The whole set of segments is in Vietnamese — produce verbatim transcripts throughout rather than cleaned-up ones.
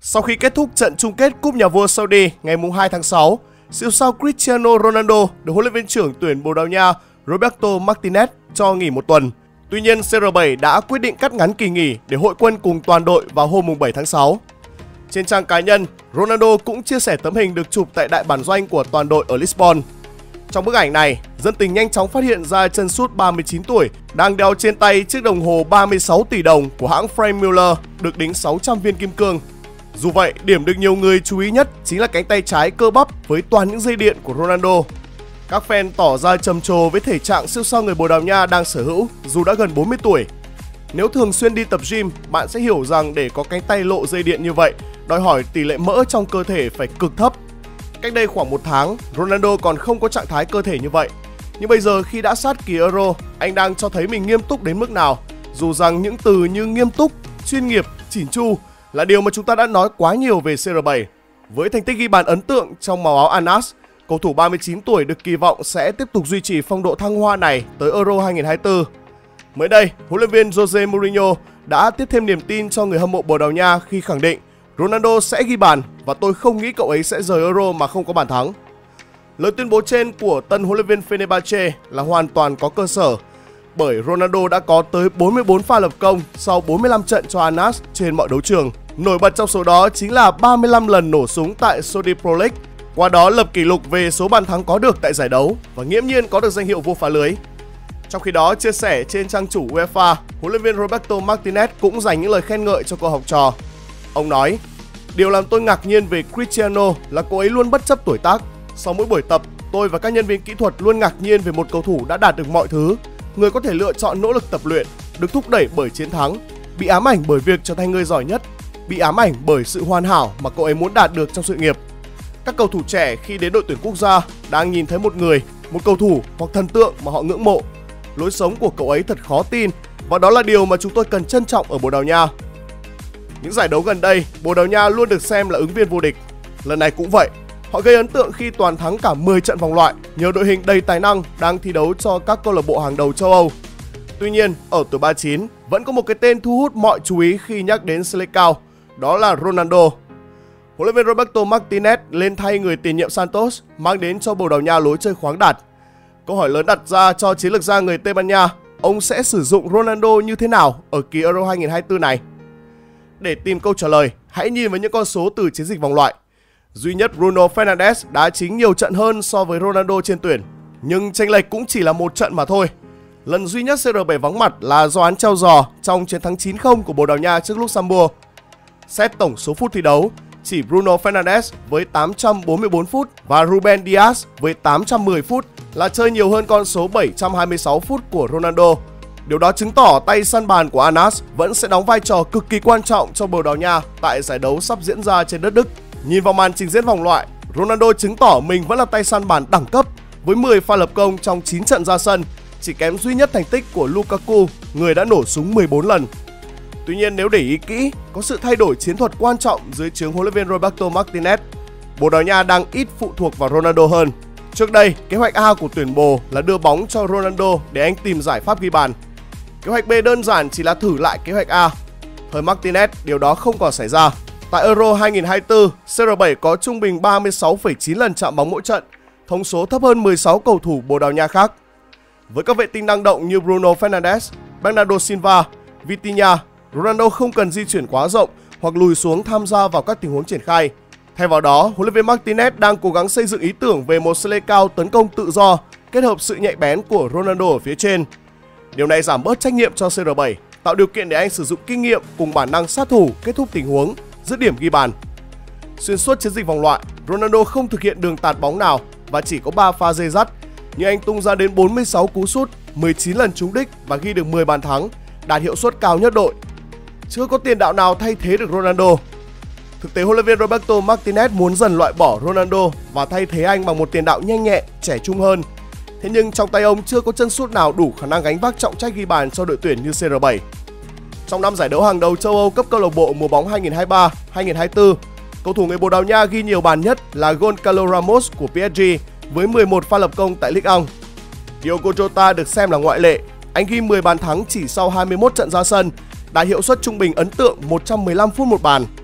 Sau khi kết thúc trận chung kết Cúp Nhà vua Saudi ngày hai tháng sáu, siêu sao Cristiano Ronaldo được huấn luyện viên trưởng tuyển Bồ Đào Nha Roberto Martinez cho nghỉ một tuần. Tuy nhiên, xê rờ bảy đã quyết định cắt ngắn kỳ nghỉ để hội quân cùng toàn đội vào hôm bảy tháng sáu. Trên trang cá nhân, Ronaldo cũng chia sẻ tấm hình được chụp tại đại bản doanh của toàn đội ở Lisbon. Trong bức ảnh này, dân tình nhanh chóng phát hiện ra chân sút ba mươi chín tuổi đang đeo trên tay chiếc đồng hồ ba mươi sáu tỷ đồng của hãng Frank Muller được đính sáu trăm viên kim cương. Dù vậy, điểm được nhiều người chú ý nhất chính là cánh tay trái cơ bắp với toàn những dây điện của Ronaldo. Các fan tỏ ra trầm trồ với thể trạng siêu sao người Bồ Đào Nha đang sở hữu dù đã gần bốn mươi tuổi. Nếu thường xuyên đi tập gym, bạn sẽ hiểu rằng để có cánh tay lộ dây điện như vậy, đòi hỏi tỷ lệ mỡ trong cơ thể phải cực thấp. Cách đây khoảng một tháng, Ronaldo còn không có trạng thái cơ thể như vậy. Nhưng bây giờ khi đã sát kỳ Euro, anh đang cho thấy mình nghiêm túc đến mức nào. Dù rằng những từ như nghiêm túc, chuyên nghiệp, chỉn chu là điều mà chúng ta đã nói quá nhiều về xê rờ bảy. Với thành tích ghi bàn ấn tượng trong màu áo Al Nassr, cầu thủ ba mươi chín tuổi được kỳ vọng sẽ tiếp tục duy trì phong độ thăng hoa này tới Euro hai không hai tư. Mới đây, huấn luyện viên Jose Mourinho đã tiếp thêm niềm tin cho người hâm mộ Bồ Đào Nha khi khẳng định Ronaldo sẽ ghi bàn và tôi không nghĩ cậu ấy sẽ rời Euro mà không có bàn thắng. Lời tuyên bố trên của tân huấn luyện viên Fenerbahce là hoàn toàn có cơ sở, bởi Ronaldo đã có tới bốn mươi bốn pha lập công sau bốn mươi lăm trận cho Al Nassr trên mọi đấu trường. Nổi bật trong số đó chính là ba mươi lăm lần nổ súng tại Saudi Pro League, qua đó lập kỷ lục về số bàn thắng có được tại giải đấu và nghiễm nhiên có được danh hiệu vua phá lưới. Trong khi đó, chia sẻ trên trang chủ UEFA, huấn luyện viên Roberto Martinez cũng dành những lời khen ngợi cho cô học trò. Ông nói, điều làm tôi ngạc nhiên về Cristiano là cô ấy luôn bất chấp tuổi tác. Sau mỗi buổi tập, tôi và các nhân viên kỹ thuật luôn ngạc nhiên về một cầu thủ đã đạt được mọi thứ, người có thể lựa chọn nỗ lực tập luyện, được thúc đẩy bởi chiến thắng, bị ám ảnh bởi việc trở thành người giỏi nhất, bị ám ảnh bởi sự hoàn hảo mà cậu ấy muốn đạt được trong sự nghiệp. Các cầu thủ trẻ khi đến đội tuyển quốc gia đang nhìn thấy một người, một cầu thủ hoặc thần tượng mà họ ngưỡng mộ. Lối sống của cậu ấy thật khó tin và đó là điều mà chúng tôi cần trân trọng ở Bồ Đào Nha. Những giải đấu gần đây, Bồ Đào Nha luôn được xem là ứng viên vô địch. Lần này cũng vậy, họ gây ấn tượng khi toàn thắng cả mười trận vòng loại nhờ đội hình đầy tài năng đang thi đấu cho các câu lạc bộ hàng đầu châu Âu. Tuy nhiên, ở tuổi ba mươi chín vẫn có một cái tên thu hút mọi chú ý khi nhắc đến Selecao, đó là Ronaldo. Huấn luyện viên Roberto Martinez lên thay người tiền nhiệm Santos mang đến cho Bồ Đào Nha lối chơi khoáng đạt. Câu hỏi lớn đặt ra cho chiến lược gia người Tây Ban Nha, ông sẽ sử dụng Ronaldo như thế nào ở kỳ Euro hai không hai tư này? Để tìm câu trả lời, hãy nhìn vào những con số từ chiến dịch vòng loại. Duy nhất Bruno Fernandes đá chính nhiều trận hơn so với Ronaldo trên tuyển, nhưng chênh lệch cũng chỉ là một trận mà thôi. Lần duy nhất xê rờ bảy vắng mặt là do án treo giò trong chiến thắng chín không của Bồ Đào Nha trước Luxembourg. Xét tổng số phút thi đấu, chỉ Bruno Fernandes với tám trăm bốn mươi tư phút và Ruben Dias với tám trăm mười phút là chơi nhiều hơn con số bảy trăm hai mươi sáu phút của Ronaldo. Điều đó chứng tỏ tay săn bàn của Al Nassr vẫn sẽ đóng vai trò cực kỳ quan trọng cho Bồ Đào Nha tại giải đấu sắp diễn ra trên đất Đức. Nhìn vào màn trình diễn vòng loại, Ronaldo chứng tỏ mình vẫn là tay săn bàn đẳng cấp với mười pha lập công trong chín trận ra sân, chỉ kém duy nhất thành tích của Lukaku, người đã nổ súng mười bốn lần. Tuy nhiên, nếu để ý kỹ, có sự thay đổi chiến thuật quan trọng dưới trướng huấn luyện viên Roberto Martinez. Bồ Đào Nha đang ít phụ thuộc vào Ronaldo hơn. Trước đây, kế hoạch A của tuyển Bồ là đưa bóng cho Ronaldo để anh tìm giải pháp ghi bàn. Kế hoạch B đơn giản chỉ là thử lại kế hoạch A. Thời Martinez, điều đó không còn xảy ra. Tại Euro hai không hai tư, xê rờ bảy có trung bình ba mươi sáu phẩy chín lần chạm bóng mỗi trận, thông số thấp hơn mười sáu cầu thủ Bồ Đào Nha khác. Với các vệ tinh năng động như Bruno Fernandes, Bernardo Silva, Vitinha, Ronaldo không cần di chuyển quá rộng hoặc lùi xuống tham gia vào các tình huống triển khai. Thay vào đó, huấn luyện viên Martinez đang cố gắng xây dựng ý tưởng về một Selecao tấn công tự do, kết hợp sự nhạy bén của Ronaldo ở phía trên. Điều này giảm bớt trách nhiệm cho xê rờ bảy, tạo điều kiện để anh sử dụng kinh nghiệm cùng bản năng sát thủ kết thúc tình huống, dứt điểm ghi bàn. Xuyên suốt chiến dịch vòng loại, Ronaldo không thực hiện đường tạt bóng nào và chỉ có ba pha dây dắt, nhưng anh tung ra đến bốn mươi sáu cú sút, mười chín lần trúng đích và ghi được mười bàn thắng, đạt hiệu suất cao nhất đội. Chưa có tiền đạo nào thay thế được Ronaldo. Thực tế, huấn luyện viên Roberto Martinez muốn dần loại bỏ Ronaldo và thay thế anh bằng một tiền đạo nhanh nhẹn, trẻ trung hơn. Thế nhưng trong tay ông chưa có chân sút nào đủ khả năng gánh vác trọng trách ghi bàn cho đội tuyển như xê rờ bảy. Trong năm giải đấu hàng đầu châu Âu cấp câu lạc bộ mùa bóng hai không hai ba hai không hai tư, cầu thủ người Bồ Đào Nha ghi nhiều bàn nhất là Goncalo Ramos của pê ét giê với mười một pha lập công tại Ligue một. Diogo Jota được xem là ngoại lệ. Anh ghi mười bàn thắng chỉ sau hai mươi mốt trận ra sân, đạt hiệu suất trung bình ấn tượng một trăm mười lăm phút một bàn.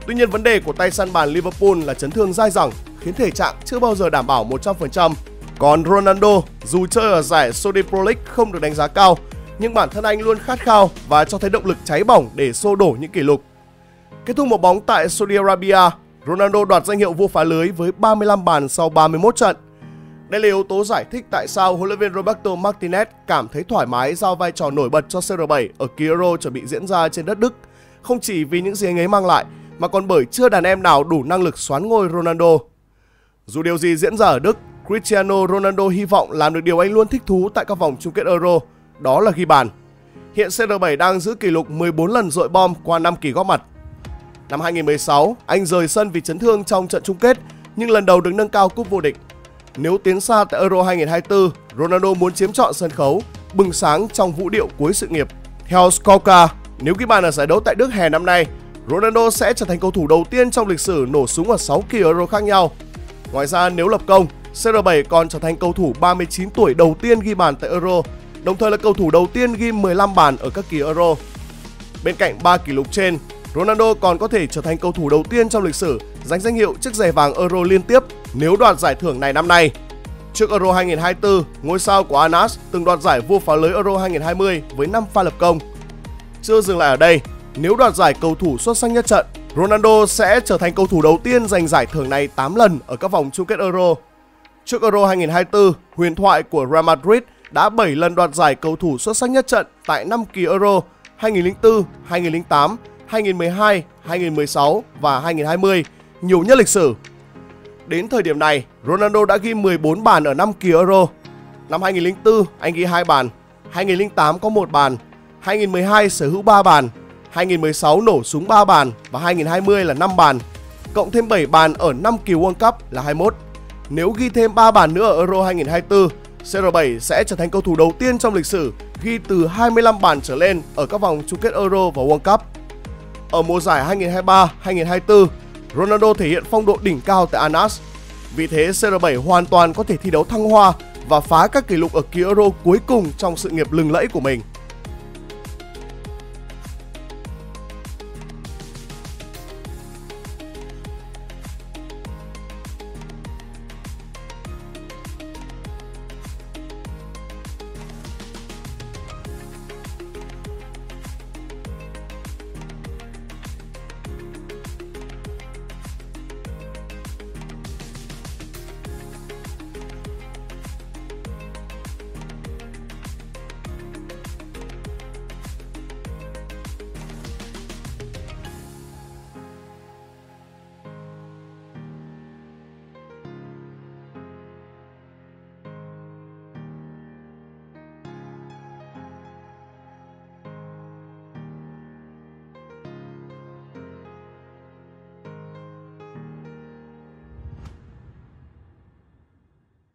Tuy nhiên vấn đề của tay săn bàn Liverpool là chấn thương dai dẳng, khiến thể trạng chưa bao giờ đảm bảo một trăm phần trăm. Còn Ronaldo, dù chơi ở giải Saudi Pro League không được đánh giá cao, nhưng bản thân anh luôn khát khao và cho thấy động lực cháy bỏng để xô đổ những kỷ lục. Kết thúc một bóng tại Saudi Arabia, Ronaldo đoạt danh hiệu vua phá lưới với ba mươi lăm bàn sau ba mươi mốt trận. Đây là yếu tố giải thích tại sao huấn luyện viên Roberto Martinez cảm thấy thoải mái giao vai trò nổi bật cho xê rờ bảy ở kỳ Euro chuẩn bị diễn ra trên đất Đức, không chỉ vì những gì anh ấy mang lại, mà còn bởi chưa đàn em nào đủ năng lực soán ngôi Ronaldo. Dù điều gì diễn ra ở Đức, Cristiano Ronaldo hy vọng làm được điều anh luôn thích thú tại các vòng chung kết Euro, đó là ghi bàn. Hiện xê rờ bảy đang giữ kỷ lục mười bốn lần dội bom qua năm kỳ góp mặt. Năm hai nghìn không trăm mười sáu, anh rời sân vì chấn thương trong trận chung kết, nhưng lần đầu được nâng cao cúp vô địch. Nếu tiến xa tại Euro hai nghìn không trăm hai mươi tư, Ronaldo muốn chiếm trọn sân khấu, bừng sáng trong vũ điệu cuối sự nghiệp. Theo Scorecard, nếu ghi bàn ở giải đấu tại Đức hè năm nay, Ronaldo sẽ trở thành cầu thủ đầu tiên trong lịch sử nổ súng ở sáu kỳ Euro khác nhau. Ngoài ra, nếu lập công, xê rờ bảy còn trở thành cầu thủ ba mươi chín tuổi đầu tiên ghi bàn tại Euro, đồng thời là cầu thủ đầu tiên ghi mười lăm bàn ở các kỳ Euro. Bên cạnh ba kỷ lục trên, Ronaldo còn có thể trở thành cầu thủ đầu tiên trong lịch sử giành danh hiệu chiếc giày vàng Euro liên tiếp nếu đoạt giải thưởng này năm nay. Trước Euro hai nghìn không trăm hai mươi tư, ngôi sao của Al Nassr từng đoạt giải vua phá lưới Euro hai nghìn không trăm hai mươi với năm pha lập công. Chưa dừng lại ở đây, nếu đoạt giải cầu thủ xuất sắc nhất trận, Ronaldo sẽ trở thành cầu thủ đầu tiên giành giải thưởng này tám lần ở các vòng chung kết Euro. Trước Euro hai nghìn không trăm hai mươi tư, huyền thoại của Real Madrid đã bảy lần đoạt giải cầu thủ xuất sắc nhất trận tại năm kỳ Euro hai nghìn không trăm lẻ bốn, hai nghìn không trăm lẻ tám, hai nghìn không trăm mười hai, hai nghìn không trăm mười sáu và hai nghìn không trăm hai mươi, nhiều nhất lịch sử. Đến thời điểm này, Ronaldo đã ghi mười bốn bàn ở năm kỳ Euro. Năm hai nghìn không trăm lẻ bốn, anh ghi hai bàn, hai nghìn không trăm lẻ tám có một bàn, hai nghìn không trăm mười hai sở hữu ba bàn, hai nghìn không trăm mười sáu nổ súng ba bàn và hai nghìn không trăm hai mươi là năm bàn, cộng thêm bảy bàn ở năm kỳ World Cup là hai mươi mốt. Nếu ghi thêm ba bàn nữa ở Euro hai nghìn không trăm hai mươi tư, xê rờ bảy sẽ trở thành cầu thủ đầu tiên trong lịch sử ghi từ hai mươi lăm bàn trở lên ở các vòng chung kết Euro và World Cup. Ở mùa giải hai nghìn không trăm hai mươi ba hai nghìn không trăm hai mươi tư, Ronaldo thể hiện phong độ đỉnh cao tại Al Nassr. Vì thế, xê rờ bảy hoàn toàn có thể thi đấu thăng hoa và phá các kỷ lục ở kỳ Euro cuối cùng trong sự nghiệp lừng lẫy của mình.